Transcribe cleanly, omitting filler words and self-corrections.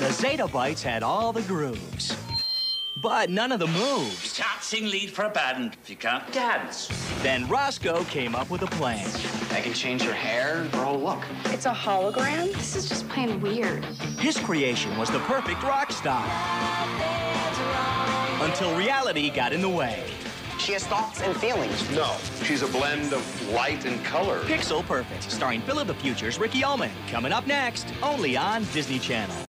The Zeta Bites had all the grooves, but none of the moves. You can't sing lead for a band if you can't dance. Then Roscoe came up with a plan. I can change your hair, her whole look. It's a hologram? This is just plain weird. His creation was the perfect rock star. Until reality got in the way. She has thoughts and feelings. No, she's a blend of light and color. Pixel Perfect, starring Phil of the Future's Ricky Ullman. Coming up next, only on Disney Channel.